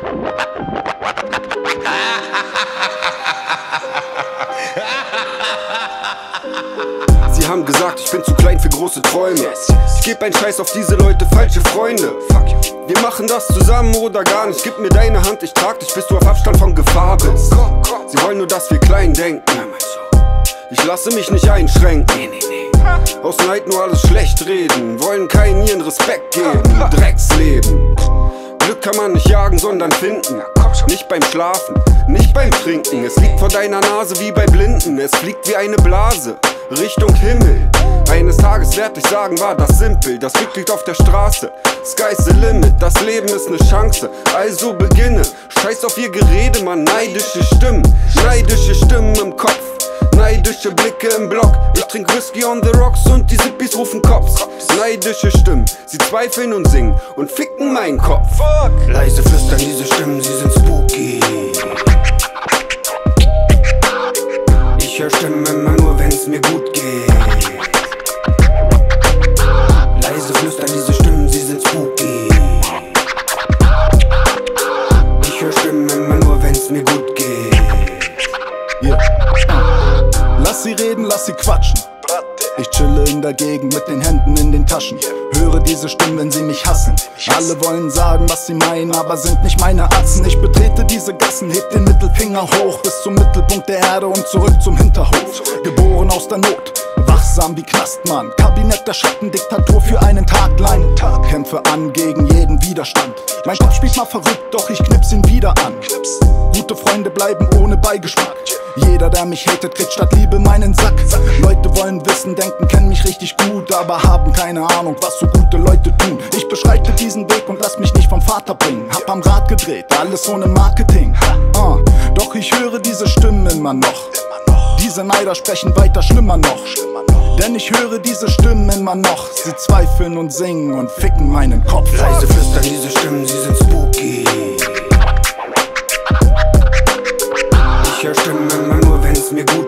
Sie haben gesagt, ich bin zu klein für große Träume. Ich geb einen Scheiß auf diese Leute, falsche Freunde. Wir machen das zusammen oder gar nicht. Gib mir deine Hand, ich trag dich, bis du auf Abstand von Gefahr bist. Sie wollen nur, dass wir klein denken. Ich lasse mich nicht einschränken. Aus Neid nur alles schlecht reden. Wollen keinen ihren Respekt geben. Drecksleben. Glück kann man nicht jagen, sondern finden. Nicht beim Schlafen, nicht beim Trinken. Es liegt vor deiner Nase wie bei Blinden. Es fliegt wie eine Blase Richtung Himmel. Eines Tages werd ich sagen, war das simpel. Das Glück liegt auf der Straße, sky's the limit. Das Leben ist ne Chance, also beginne. Scheiß auf ihr Gerede, man, neidische Stimmen im Kopf. Neidische Blicke im Block. Ich trink Whisky on the rocks und die Zippis rufen Cops. Neidische Stimmen, sie zweifeln und singen und ficken meinen Kopf. Leise flüstern diese Stimmen, sie sind spooky. Ich hör Stimmen immer nur, wenn's mir gut geht. Leise flüstern diese Stimmen, sie sind spooky. Ich hör Stimmen immer nur, wenn's mir gut geht. Yeah. Lass sie reden, lass sie quatschen. Ich chille in der Gegend mit den Händen in den Taschen. Höre diese Stimmen, wenn sie mich hassen. Alle wollen sagen, was sie meinen, aber sind nicht meine Atzen. Ich betrete diese Gassen, heb den Mittelfinger hoch bis zum Mittelpunkt der Erde und zurück zum Hinterhof. Geboren aus der Not, wachsam wie Knastmann. Kabinett der Schattendiktatur für einen Tag lang. Kämpfe an gegen jeden Widerstand. Mein Kopf spielt mal verrückt, doch ich knips ihn wieder an. Gute Freunde bleiben ohne Beigeschmack. Jeder, der mich hatet, kriegt statt Liebe meinen Sack. Leute wollen wissen, denken, kennen mich richtig gut, aber haben keine Ahnung, was so gute Leute tun. Ich beschreite diesen Weg und lass mich nicht vom Vater bringen. Hab am Rad gedreht, alles ohne Marketing. Doch ich höre diese Stimmen immer noch. Diese Neider sprechen weiter, schlimmer noch. Denn ich höre diese Stimmen immer noch. Sie zweifeln und singen und ficken meinen Kopf. Leise flüstern diese Stimmen, sie sind spooky. Ich hör Stimmen immer nur, wenn's mir gut